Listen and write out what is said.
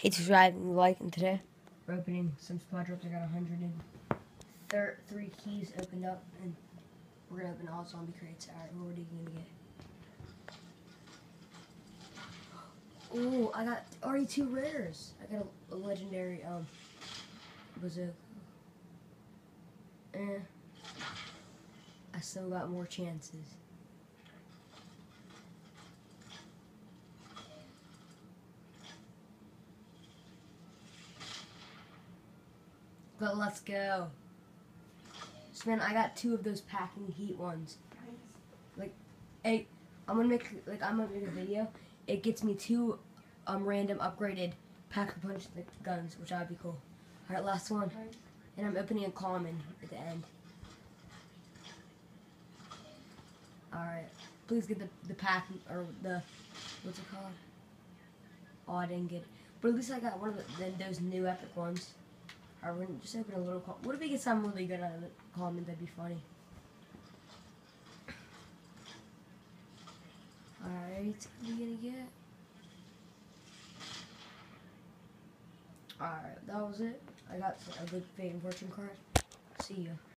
Hey, subscribing, like, and today we're opening some squad drops. I got 103 keys opened up, and we're gonna open all zombie crates. Alright, what are you gonna get? Ooh, I got already 2 rares. I got a legendary bazooka. I still got more chances. But let's go. So man, I got 2 of those packing heat ones. Like, hey, I'm gonna make a video. It gets me 2 random upgraded pack a punch guns, which would be cool. Alright, last one. And I'm opening a common at the end. Alright. Please get the pack or the what's it called? Oh, I didn't get it. But at least I got one of those new epic ones. Alright, we're gonna just open a little what if we get something really good out of the common? That'd be funny. Alright, what are we gonna get? Alright, that was it. I got a good fate and fortune card. See ya.